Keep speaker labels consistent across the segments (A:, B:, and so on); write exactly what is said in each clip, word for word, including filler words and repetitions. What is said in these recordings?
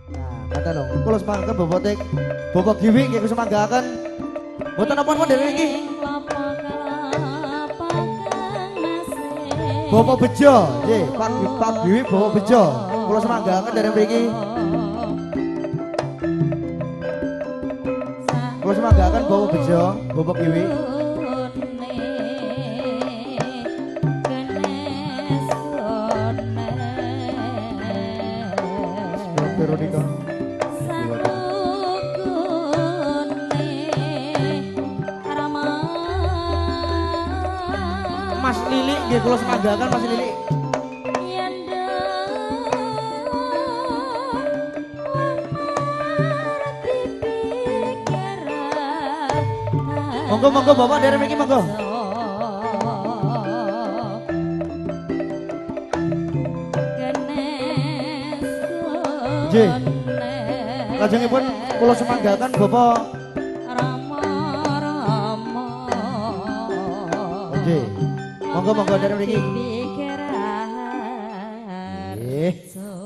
A: Nah, kata dong, kula semanggaken bobote Bapak Giwi nggih semanggaken. Mboten napa-napa dhewe iki. Bapak Bejo, nggih, Pak Pak Giwi Bapak Bejo. Kula semanggaken dari mriki. Kula semanggaken Bapak Bejo, Bapak Giwi. Veronica. Mas Lili nggih kula semanggaken Mas Lili. Monggo monggo Bapak dari mriki monggo. Nggih. Lajengipun kula semanggaken Bapak Rama Rama. Nggih. Monggo monggo dari mriki. Nggih.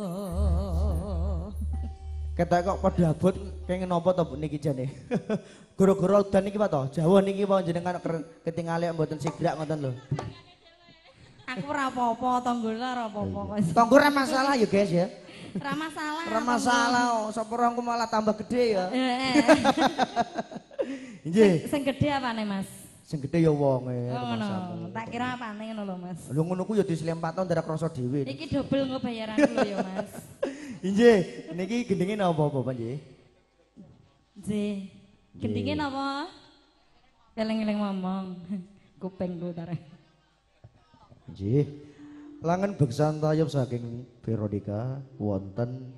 A: Ketok kok padha abot pengen napa to niki jane. Gara-gara udan niki Pak to. Jawah niki apa jenengan ketingale mboten sigrak ngoten lho.
B: Aku ora apa-apa, tonggolnya ora apa-apa.
A: Tonggol ora masalah ya guys ya.
B: Ora masalah.
A: Ora masalah, sapa rongku malah tambah gede ya.
B: Heeh.
A: Nggih.
B: Sing gede apane, Mas?
A: Sing gede ya wonge.
B: Oh ngono. Tak kira apane ngono lho, Mas.
A: Lho ngono ku ya dislempatno ndara krasa dhewe.
B: Iki double engko bayaranku lho ya, Mas.
A: Nggih, niki gendenge napa Bapak nggih?
B: Nggih. Gendinge napa? Eling-eling ngomong. Kupingku tareh.
A: Nggih. Langen beksan tayub saking Veronica wonten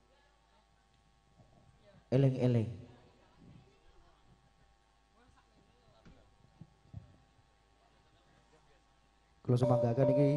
A: eling-eling. Kula semanggaken iki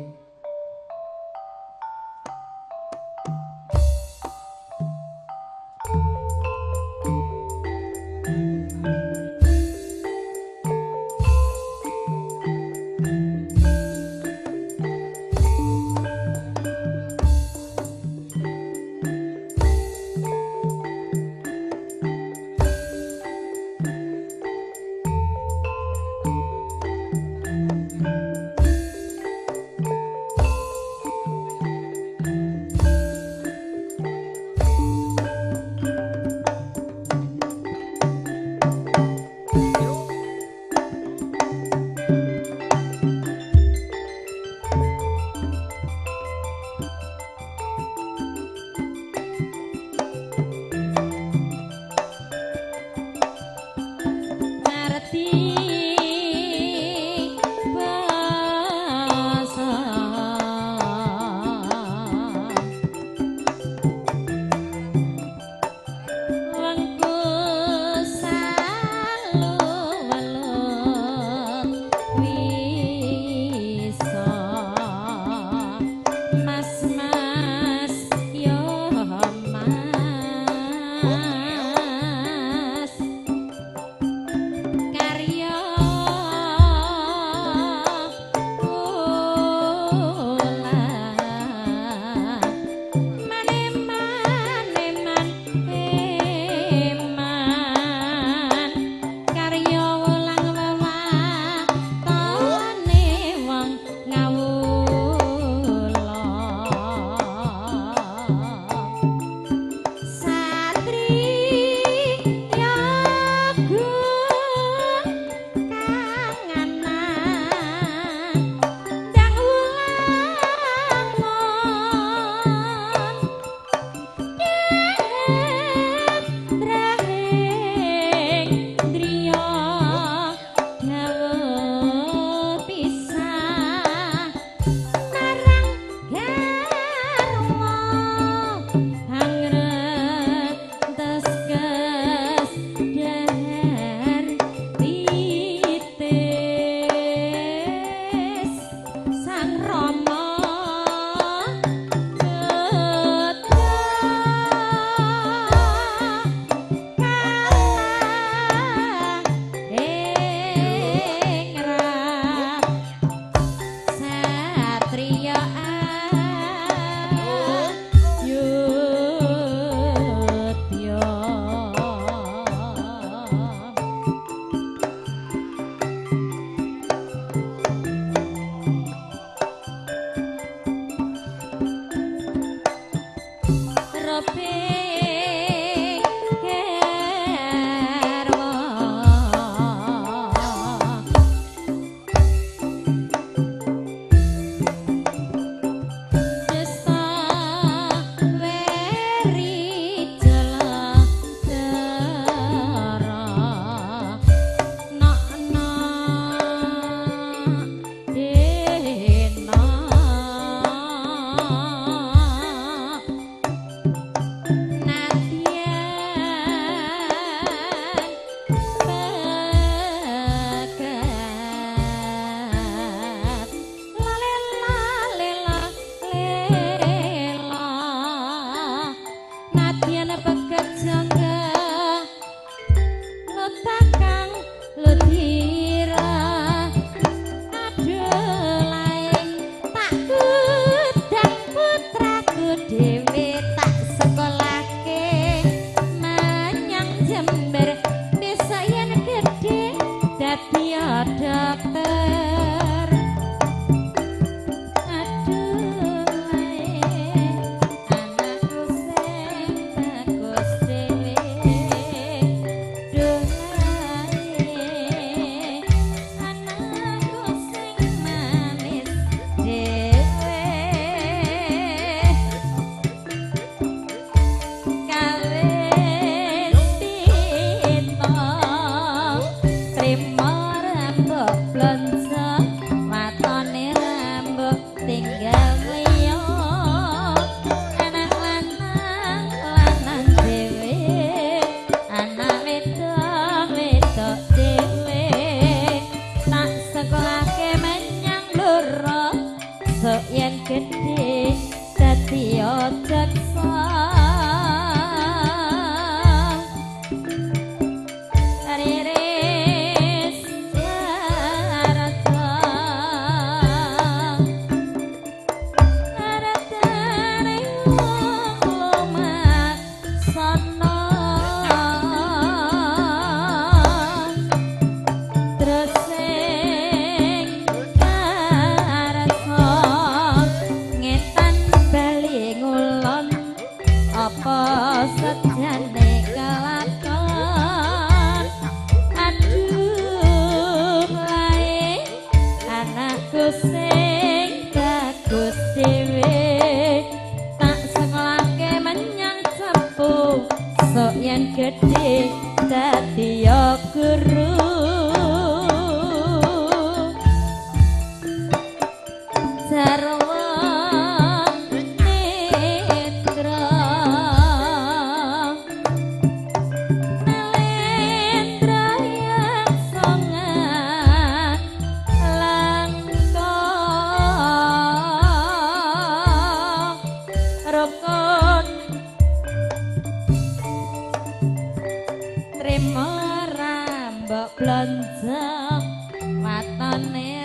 B: Trimo rambok blonjo matane